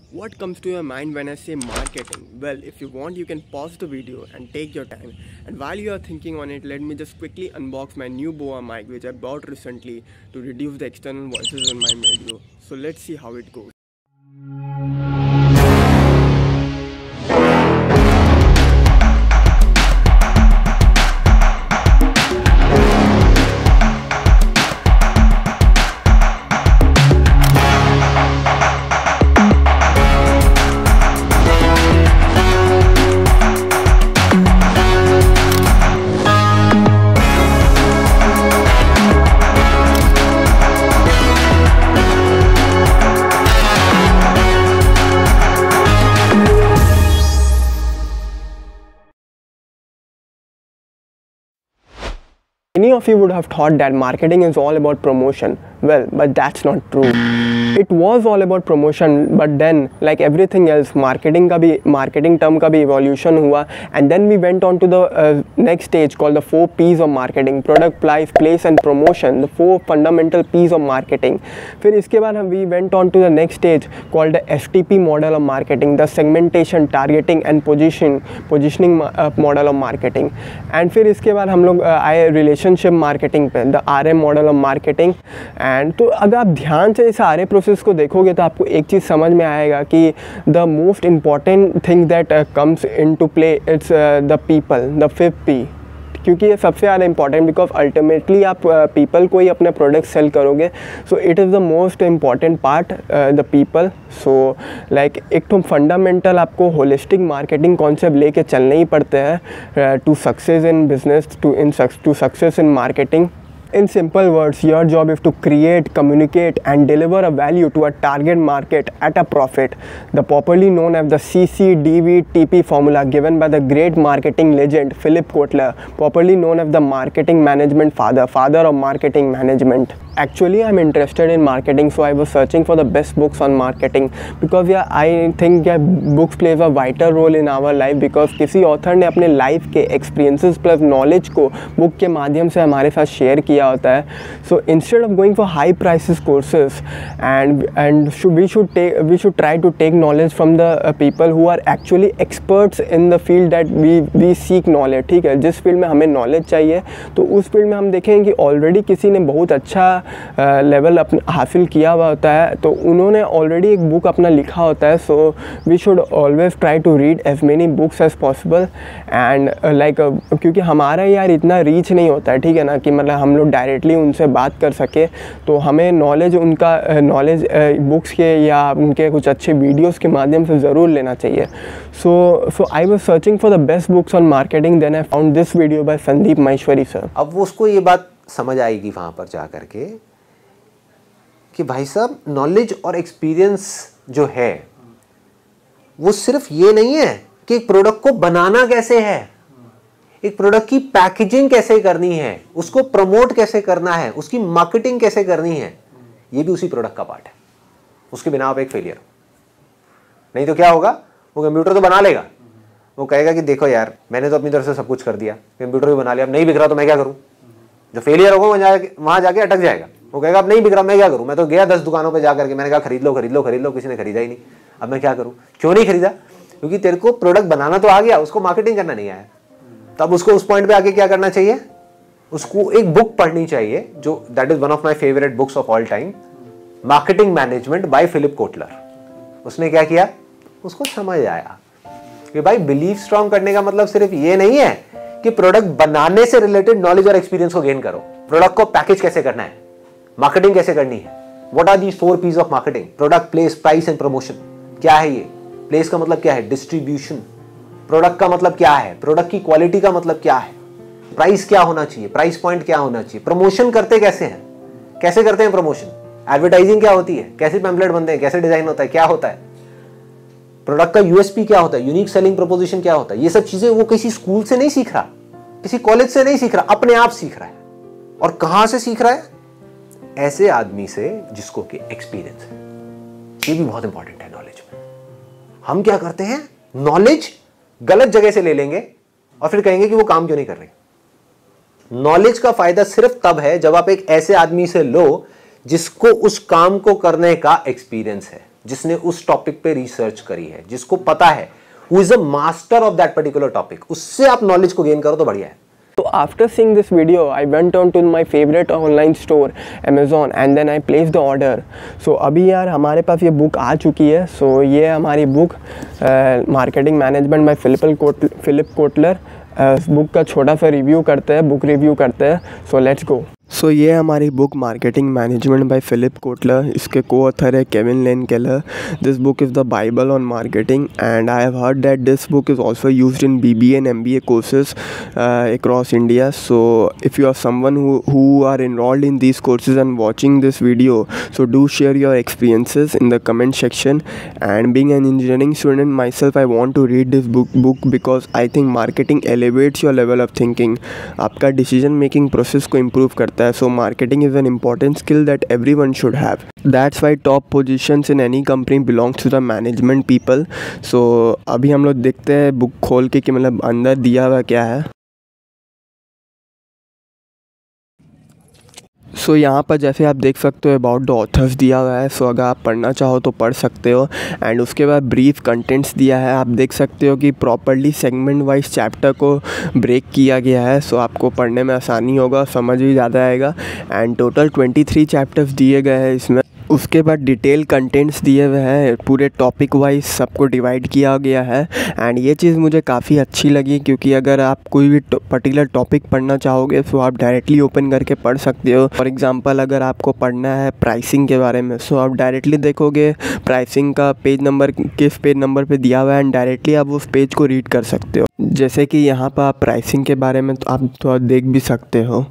What comes to your mind when I say marketing? Well, if you want, you can pause the video and take your time. And while you are thinking on it, let me just quickly unbox my new Boa mic which I bought recently to reduce the external voices in my video. So let's see how it goes. Many of you would have thought that marketing is all about promotion. Well, but that's not true. It was all about promotion, but then like everything else, marketing term का भी evolution हुआ, and then we went on to the next stage called the 4 P's of marketing: product, place and promotion, the 4 fundamental P's of marketing. फिर इसके बाद we went on to the next stage called the FTP model of marketing, the segmentation, targeting and positioning model of marketing. And फिर इसके बाद हम लोग आए relationship marketing पे, the RM model of marketing. And तो अगर आप ध्यान से इस सारे प्रोसेस को देखोगे तो आपको एक चीज़ समझ में आएगा कि the most important thing that comes into play it's the people, the 5th P, क्योंकि ये सबसे ज़्यादा इंपॉर्टेंट, बिकॉज अल्टीमेटली आप पीपल को ही अपने प्रोडक्ट सेल करोगे. So it is the most important part, the people. So like एक तो फंडामेंटल आपको होलिस्टिक मार्केटिंग कॉन्सेप्ट लेके चलने ही पड़ते हैं to success in business, to success in marketing. In simple words, your job is to create, communicate and deliver a value to a target market at a profit. The popularly known as the CCDVTP formula given by the great marketing legend Philip Kotler, popularly known as the marketing management father of marketing management. Actually, I'm interested in marketing, so I was searching for the best books on marketing because I think books plays a vital role in our life because किसी author ने अपने life के experiences plus knowledge को book के माध्यम से हमारे साथ share किया होता है. So instead of going for high prices courses and we should try to take knowledge from the people who are actually experts in the field that we seek knowledge. ठीक है, जिस फील्ड में हमें knowledge चाहिए तो उस field में हम देखेंगे कि ऑलरेडी किसी ने बहुत अच्छा लेवल हासिल किया हुआ होता है, तो उन्होंने ऑलरेडी एक बुक अपना लिखा होता है. So we should always try to read as many books as possible. And like क्योंकि हमारा यार इतना रीच नहीं होता है, ठीक है ना, कि मतलब हम लोग डायरेक्टली उनसे बात कर सके, तो हमें नॉलेज नॉलेज बुक्स के या उनके कुछ अच्छे वीडियोस के माध्यम से ज़रूर लेना चाहिए. So I was searching for the best books on marketing, then I found this video by Sandeep Maheshwari sir. अब वो उसको ये बात समझ आएगी वहाँ पर जा कर के कि भाई साहब नॉलेज और एक्सपीरियंस जो है वो सिर्फ ये नहीं है कि एक प्रोडक्ट को बनाना कैसे है, एक प्रोडक्ट की पैकेजिंग कैसे करनी है, उसको प्रमोट कैसे करना है, उसकी मार्केटिंग कैसे करनी है, ये भी उसी प्रोडक्ट का पार्ट है. उसके बिना आप एक फेलियर हो. नहीं तो क्या होगा, वो कंप्यूटर तो बना लेगा, वो कहेगा कि देखो यार मैंने तो अपनी तरफ से सब कुछ कर दिया, कंप्यूटर भी बना लिया, अब नहीं बिक रहा तो मैं क्या करूं. जो फेलियर होगा वहां जाके अटक जाएगा. वो कहेगा अब नहीं बिक रहा मैं क्या करूं, मैं तो गया 10 दुकानों पे जाकर के मैंने कहा खरीद लो, किसी ने खरीदा ही नहीं, अब मैं क्या करूं. क्यों नहीं खरीदा, क्योंकि तेरे को प्रोडक्ट बनाना तो आ गया, उसको मार्केटिंग करना नहीं आया. तब उसको उस पॉइंट पे आके क्या करना चाहिए, उसको एक बुक पढ़नी चाहिए जो that is one of my favourite books of all time, marketing management by Philip Kotler. उसने क्या किया, उसको समझ आया कि भाई बिलीफ स्ट्रॉन्ग करने का मतलब सिर्फ ये नहीं है कि प्रोडक्ट बनाने से रिलेटेड नॉलेज और एक्सपीरियंस को गेन करो. प्रोडक्ट को पैकेज कैसे करना है, मार्केटिंग कैसे करनी है, what are these 4 P's of marketing, product, place, price and promotion. क्या है ये, प्लेस का मतलब क्या है, डिस्ट्रीब्यूशन. प्रोडक्ट का मतलब क्या है, प्रोडक्ट की क्वालिटी का मतलब क्या है, प्राइस क्या होना चाहिए, प्राइस पॉइंट क्या होना चाहिए, प्रमोशन करते कैसे हैं, कैसे करते हैं प्रमोशन, एडवर्टाइजिंग क्या होती है, कैसे पैम्पलेट बनते हैं, कैसे डिजाइन होता है, क्या होता है, प्रोडक्ट का यूएसपी क्या होता है, यूनिक सेलिंग प्रोपोजिशन क्या होता है. ये सब चीजें वो किसी स्कूल से नहीं सीख रहा, किसी कॉलेज से नहीं सीख रहा, अपने आप सीख रहा है. और कहां से सीख रहा है, ऐसे आदमी से जिसको कि एक्सपीरियंस है. ये भी बहुत इंपॉर्टेंट है नॉलेज में. हम क्या करते हैं, नॉलेज गलत जगह से ले लेंगे और फिर कहेंगे कि वो काम क्यों नहीं कर रहे. नॉलेज का फायदा सिर्फ तब है जब आप एक ऐसे आदमी से लो जिसको उस काम को करने का एक्सपीरियंस है. जिसने उस टॉपिक पे रिसर्च करी है, जिसको पता है, who is a master of that particular topic, उससे आप नॉलेज को गेन करो तो बढ़िया है। So after seeing this video, I went on to my favorite online store, Amazon, and then I placed the order. So अभी यार हमारे पास ये बुक आ चुकी है। So ये हमारी book marketing management by Philip Kotler. इस बुक का छोटा सा रिव्यू करते हैं, बुक रिव्यू करते हैं। So let's go. सो ये हमारी book marketing management by Philip Kotler, इसके को ऑथर है Kevin Lane Keller. This book is the Bible on marketing and I have heard that this book is also used in BBA and MBA courses across India. So if you are someone who are enrolled in these courses and watching this video, so do share your experiences in the comment section. And being an engineering student myself, I want to read this book because I think marketing elevates your level of thinking. आपका decision making process को improve करता है। So marketing is an important skill that everyone should have. That's why top positions in any company belongs to the management people. So अभी हम लोग देखते हैं book खोल के कि मतलब अंदर दिया हुआ क्या है। सो यहाँ पर जैसे आप देख सकते हो अबाउट द ऑथर्स दिया हुआ है। सो अगर आप पढ़ना चाहो तो पढ़ सकते हो। एंड उसके बाद ब्रीफ कंटेंट्स दिया है। आप देख सकते हो कि प्रॉपर्ली सेगमेंट वाइज चैप्टर को ब्रेक किया गया है। सो आपको पढ़ने में आसानी होगा, समझ भी ज़्यादा आएगा। एंड टोटल 23 चैप्टर्स दिए गए हैं इसमें। उसके बाद डिटेल कंटेंट्स दिए हुए हैं, पूरे टॉपिक वाइज सबको डिवाइड किया गया है। एंड ये चीज़ मुझे काफ़ी अच्छी लगी क्योंकि अगर आप कोई भी पर्टिकुलर टॉपिक पढ़ना चाहोगे तो आप डायरेक्टली ओपन करके पढ़ सकते हो। फॉर एग्जांपल अगर आपको पढ़ना है प्राइसिंग के बारे में, सो आप डायरेक्टली देखोगे प्राइसिंग का पेज नंबर किस पेज नंबर पे दिया हुआ है एंड डायरेक्टली आप उस पेज को रीड कर सकते हो। जैसे कि यहाँ पर आप प्राइसिंग के बारे में तो आप थोड़ा देख भी सकते हो।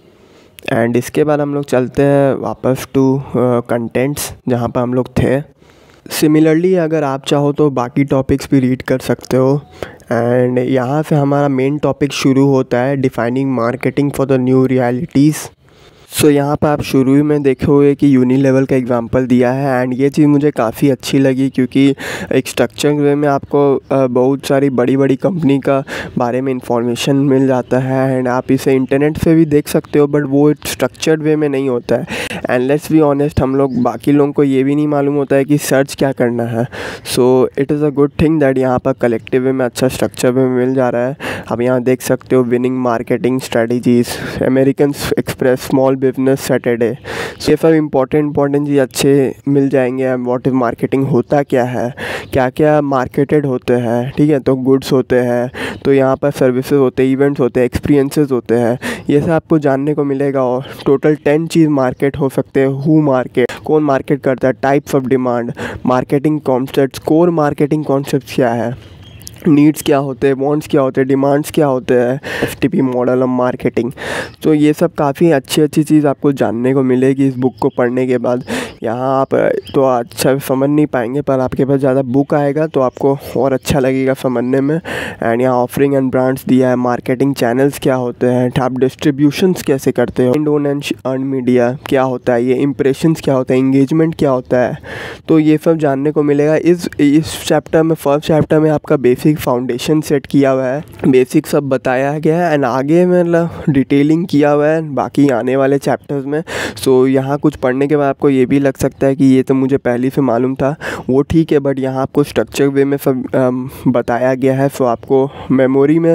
एंड इसके बाद हम लोग चलते हैं वापस टू कंटेंट्स जहाँ पर हम लोग थे। सिमिलरली अगर आप चाहो तो बाकी टॉपिक्स भी रीड कर सकते हो। एंड यहाँ से हमारा मेन टॉपिक शुरू होता है, defining marketing for the new realities. So यहाँ पर आप शुरू में देखोगे कि यूनिलेवल का एग्जांपल दिया है। एंड ये चीज़ मुझे काफ़ी अच्छी लगी क्योंकि एक स्ट्रक्चर वे में आपको बहुत सारी बड़ी बड़ी कंपनी का बारे में इंफॉर्मेशन मिल जाता है। एंड आप इसे इंटरनेट से भी देख सकते हो, बट वो स्ट्रक्चर्ड वे में नहीं होता है। एंड लेट्स बी ऑनेस्ट, हम लोग बाकी लोगों को ये भी नहीं मालूम होता है कि सर्च क्या करना है। So it is a good thing that यहाँ पर कलेक्टिव वे में अच्छा स्ट्रक्चर वे में मिल जा रहा है। आप यहाँ देख सकते हो winning marketing strategies, American Express, small business Saturday, ये सब इंपॉर्टेंट चीज़ अच्छे मिल जाएंगे। व्हाट इज़ मार्केटिंग होता क्या है, क्या क्या मार्केटेड होते हैं, ठीक है। तो गुड्स होते हैं, तो यहाँ पर सर्विसेज होते हैं, इवेंट्स होते हैं, एक्सपीरियंसेस होते हैं, ये सब आपको जानने को मिलेगा। और टोटल 10 चीज़ मार्केट हो सकते हैं। हु मार्केट, कौन मार्केट करता है, types of demand, marketing concepts, core marketing concepts क्या है, नीड्स क्या होते हैं, वांट्स क्या होते हैं, डिमांड्स क्या होते हैं, FTP मॉडल ऑफ मार्केटिंग। तो ये सब काफ़ी अच्छी चीज़ आपको जानने को मिलेगी इस बुक को पढ़ने के बाद। यहाँ आप तो अच्छा समझ नहीं पाएंगे, पर आपके पास ज़्यादा बुक आएगा तो आपको और अच्छा लगेगा समझने में। एंड यहाँ ऑफरिंग एंड ब्रांड्स दिया है, मार्केटिंग चैनल्स क्या होते हैं, आप डिस्ट्रीब्यूशंस कैसे करते हो, ओन एंड अर्न मीडिया क्या होता है, ये इंप्रेशंस क्या होता है, इंगेजमेंट क्या होता है। तो ये सब जानने को मिलेगा इस चैप्टर में। फर्स्ट चैप्टर में आपका बेसिक फाउंडेशन सेट किया हुआ है, बेसिक सब बताया गया है। एंड आगे मतलब डिटेलिंग किया हुआ है बाकी आने वाले चैप्टर्स में। सो यहाँ कुछ पढ़ने के बाद आपको ये भी लग सकता है कि ये तो मुझे पहले से मालूम था, वो ठीक है, बट यहाँ आपको स्ट्रक्चर वे में सब बताया गया है। सो आपको मेमोरी में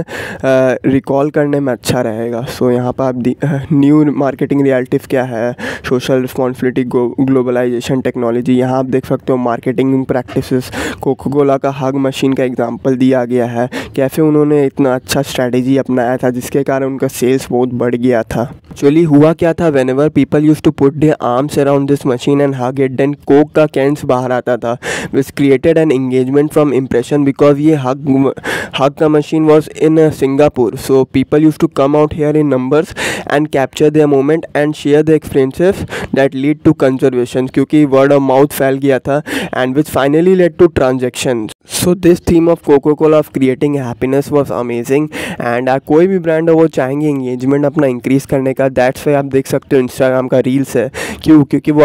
रिकॉल करने में अच्छा रहेगा। सो यहाँ पर आप न्यू मार्केटिंग रियलिटीज़ क्या है, सोशल रिस्पॉन्सिबिलिटी, ग्लोबलाइजेशन, टेक्नोलॉजी, यहाँ आप देख सकते हो मार्केटिंग प्रैक्टिसेस। कोका कोला का हग मशीन का एग्जाम्पल दिया गया है, कैसे उन्होंने इतना अच्छा स्ट्रैटेजी अपनाया था जिसके कारण उनका सेल्स बहुत बढ़ गया था। एक्चुअली हुआ क्या था, whenever people used to put their arms around this machine and hug it, then Coke का कैंस बाहर आता था, which created an engagement from impression. Because ये हग का machine was in Singapore, so people used to come out here in numbers and capture their moment and share the experiences that lead to conservation, क्योंकि word of mouth फैल गया था and which finally led to transaction. So this theme of Coca Cola of creating happiness was amazing. And कोई भी brand है वो चाहेंगे engagement अपना इंक्रीज़ करने का। दैट्स वाई आप देख सकते हो इंस्टाग्राम का रील्स है, क्योंकि वो आपको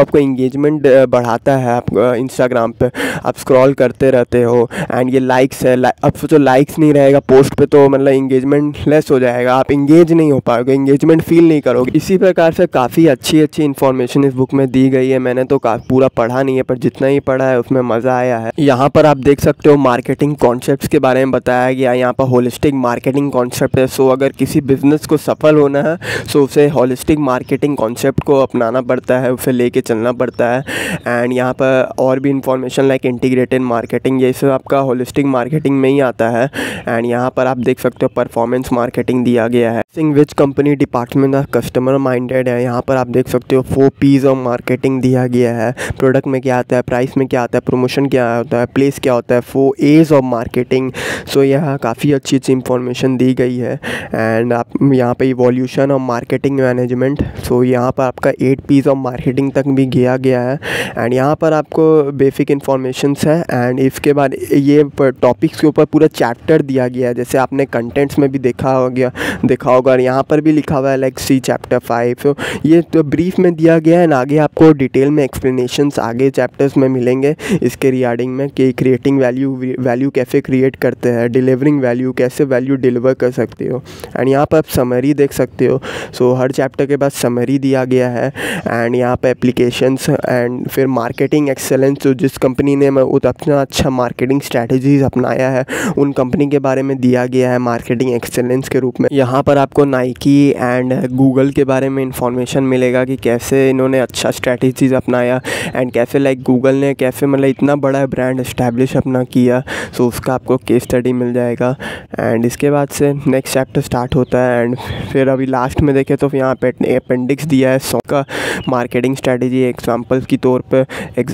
इंगेजमेंट बढ़ाता है आप इंस्टाग्राम पे, आप स्क्रॉल करते रहते हो एंड ये लाइक्स है, अब सोचो लाइक्स नहीं रहेगा पोस्ट पे तो मतलब इंगेजमेंट लेस हो जाएगा, आप इंगेज नहीं हो पाओगे, इंगेजमेंट फील नहीं करोगे। इसी प्रकार से काफ़ी अच्छी इन्फॉर्मेशन इस बुक में दी गई है। मैंने तो पूरा पढ़ा नहीं है पर जितना ही पढ़ा है उसमें मज़ा आया है। यहाँ पर आप देख सकते हो मार्केटिंग कॉन्सेप्ट्स के बारे में बताया गया, यहाँ पर होलिस्टिक मार्केटिंग कॉन्सेप्ट है। सो अगर किसी बिजनेस को सफल होना है सो उसे होलिस्टिक मार्केटिंग कॉन्सेप्ट को अपनाना पड़ता है, उसे लेके चलना पड़ता है। एंड यहाँ पर और भी इंफॉर्मेशन लाइक इंटीग्रेटेड मार्केटिंग, ये सब आपका होलिस्टिक मार्केटिंग में ही आता है। एंड यहाँ पर आप देख सकते हो परफॉर्मेंस मार्केटिंग दिया गया है, सिंग which company department of customer minded है। यहाँ पर आप देख सकते हो 4 P's ऑफ मार्केटिंग दिया गया है, प्रोडक्ट में क्या आता है, प्राइस में क्या आता है, प्रमोशन क्या होता है, प्लेस क्या होता है, 4 A's ऑफ मार्केटिंग। सो यहाँ काफ़ी अच्छी इंफॉर्मेशन दी गई है। एंड आप यहाँ पे evolution of marketing management, so यहाँ पर आपका 8 P's ऑफ मार्केटिंग तक भी किया गया है। एंड यहाँ पर आपको बेसिक इन्फॉर्मेशन है एंड इसके बाद ये टॉपिक्स के ऊपर पूरा चैप्टर दिया गया है, जैसे आपने कंटेंट्स में भी देखा होगा और यहाँ पर भी लिखा हुआ है लाइक सी चैप्टर 5। तो ये तो ब्रीफ में दिया गया है, आगे आपको डिटेल में एक्सप्लेनेशंस आगे चैप्टर्स में मिलेंगे इसके रिगार्डिंग में कि क्रिएटिंग वैल्यू कैसे क्रिएट करते हैं, डिलीवरिंग वैल्यू कैसे वैल्यू डिलीवर कर सकते हो। एंड यहाँ पर आप समरी देख सकते हो। सो हर चैप्टर के बाद समरी दिया गया है एंड यहाँ पर एप्लीकेशंस एंड फिर मार्केटिंग एक्सेलेंस, जो जिस कंपनी ने उतना अच्छा मार्केटिंग स्ट्रैटेजीज अपनाया है उन कंपनी के बारे में दिया गया है मार्केटिंग एक्सेलेंस के रूप में। यहाँ पर आपको नाइकी एंड गूगल के बारे में इंफॉर्मेशन मिलेगा कि कैसे इन्होंने अच्छा स्ट्रैटेजीज अपनाया एंड कैसे लाइक गूगल ने कैसे मतलब इतना बड़ा ब्रांड इस्टेब्लिश अपना किया। सो उसका आपको केस स्टडी मिल जाएगा। एंड इसके बाद से नेक्स्ट चैप्टर स्टार्ट होता है एंड फिर अभी लास्ट में देखें तो यहाँ पे अपेंडिक्स दिया है 100 का मार्केटिंग स्ट्रैटेजी एग्जाम्पल की तौर पर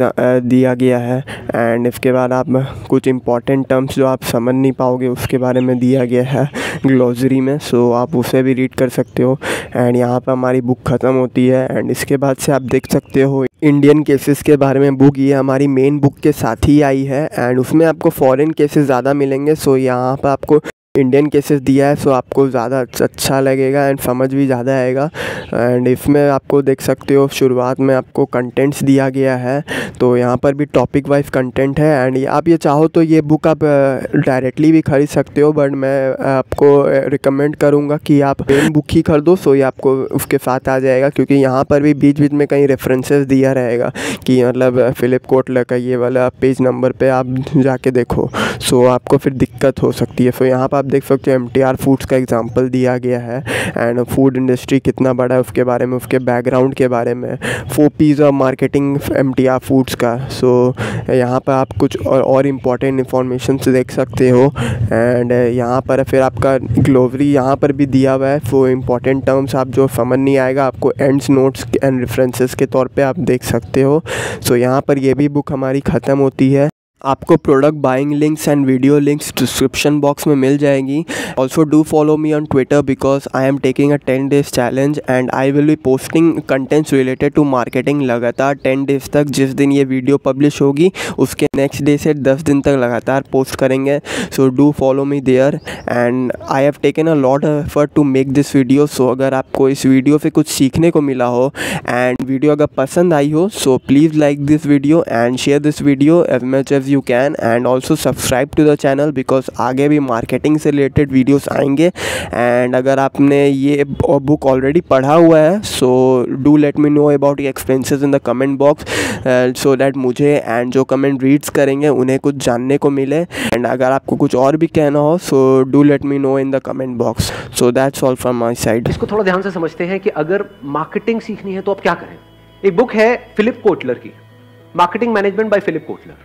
दिया गया है। एंड इसके बाद आप कुछ इंपॉर्टेंट टर्म्स जो आप समझ नहीं पाओगे उसके बारे में दिया गया है ग्लोसरी में, सो आप उसे भी रीड कर सकते हो। एंड यहाँ पर हमारी बुक ख़त्म होती है एंड इसके बाद से आप देख सकते हो इंडियन केसेस के बारे में बुक, ये हमारी मेन बुक के साथ ही आई है एंड उसमें आपको फॉरेन केसेस ज़्यादा मिलेंगे। सो यहाँ पर आपको इंडियन केसेस दिया है सो आपको ज़्यादा अच्छा लगेगा एंड समझ भी ज़्यादा आएगा। एंड इसमें आपको देख सकते हो शुरुआत में आपको कंटेंट्स दिया गया है, तो यहाँ पर भी टॉपिक वाइज कंटेंट है। एंड आप ये चाहो तो ये बुक आप डायरेक्टली भी खरीद सकते हो, बट मैं आपको रिकमेंड करूँगा कि आप मेन बुक ही खरीदो, सो ये आपको उसके साथ आ जाएगा, क्योंकि यहाँ पर भी बीच बीच में कहीं रेफरेंसेस दिया रहेगा कि मतलब फिलिप कोटलर का ये वाला पेज नंबर पे आप जाके देखो, सो आपको फिर दिक्कत हो सकती है। सो यहाँ पर आप देख सकते हो MTR फूड्स का एग्जांपल दिया गया है एंड फूड इंडस्ट्री कितना बड़ा है उसके बारे में, उसके बैकग्राउंड के बारे में, 4 P's of marketing MTR foods का। सो यहाँ पर आप कुछ और इम्पॉर्टेंट इन्फॉर्मेशन देख सकते हो। एंड यहाँ पर फिर आपका ग्लोसरी यहाँ पर भी दिया हुआ है, सो इम्पॉर्टेंट टर्म्स आप जो समझ नहीं आएगा आपको एंड्स नोट्स एंड रेफरेंसेस के तौर पे आप देख सकते हो। सो यहाँ पर ये भी बुक हमारी ख़त्म होती है। आपको product buying links and video links description box में मिल जाएगी। Also do follow me on Twitter because I am taking a 10 days challenge and I will be posting contents related to marketing लगातार 10 days तक। जिस दिन ये video publish होगी उसके नेक्स्ट डे से 10 दिन तक लगातार पोस्ट करेंगे। So do follow me there and I have taken a lot of effort to make this video. So अगर आपको इस वीडियो से कुछ सीखने को मिला हो एंड वीडियो अगर पसंद आई हो so please like this video and share this video as much as you can and also subscribe to the channel because आगे भी मार्केटिंग से रिलेटेड वीडियोस आएंगे। एंड अगर आपने ये बुक ऑलरेडी पढ़ा हुआ है so do let me know about your experiences in the comment box so that मुझे एंड जो कमेंट रीड्स करेंगे उन्हें कुछ जानने को मिले। एंड अगर आपको कुछ और भी कहना हो so do let me know in the comment box. So that's all from my side. इसको थोड़ा ध्यान से समझते हैं कि अगर मार्केटिंग सीखनी है तो आप क्या करें। एक बुक है फिलिप कोटलर की, marketing management by Philip Kotler.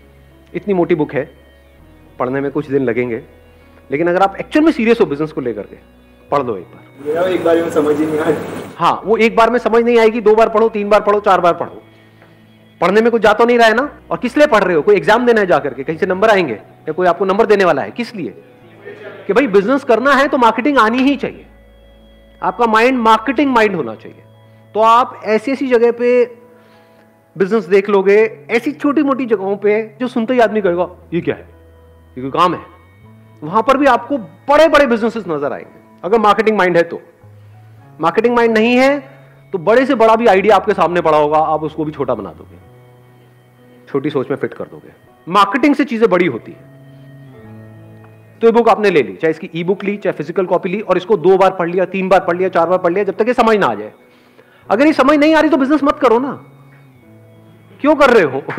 इतनी मोटी बुक है, पढ़ने में कुछ दिन लगेंगे, लेकिन अगर आप एक्चुअल में सीरियस हो बिजनेस को लेकर के पढ़ लो एक बार। एक बार में समझ ही नहीं आए। हाँ, वो एक बार में समझ नहीं आएगी, 2 बार पढ़ो, 3 बार पढ़ो, 4 बार पढ़ो। पढ़ने में कुछ जा तो नहीं रहा है ना। और किस लिए पढ़ रहे हो? कोई एग्जाम देना है जाकर के, कहीं से नंबर आएंगे या कोई आपको नंबर देने वाला है? किस लिए? कि भाई बिजनेस करना है तो मार्केटिंग आनी ही चाहिए। आपका माइंड मार्केटिंग माइंड होना चाहिए। तो आप ऐसी ऐसी जगह पे बिजनेस देख लोगे, ऐसी छोटी मोटी जगहों पे जो सुनते ही आदमी कहेगा ये क्या है, ये कोई काम है। वहां पर भी आपको बड़े बड़े बिजनेसेस नजर आएंगे अगर मार्केटिंग माइंड है तो। मार्केटिंग माइंड नहीं है तो तो बड़े से बड़ा भी आइडिया आपके सामने पड़ा होगा, आप उसको भी छोटा बना दोगे, छोटी सोच में फिट कर दोगे। मार्केटिंग से चीजें बड़ी होती है। तो ये बुक आपने ले ली, चाहे इसकी ई बुक ली, चाहे फिजिकल कॉपी ली, और इसको 2 बार पढ़ लिया, 3 बार पढ़ लिया, 4 बार पढ़ लिया, जब तक ये समझ ना आ जाए। अगर ये समझ नहीं आ रही तो बिजनेस मत करो ना, क्यों कर रहे हो?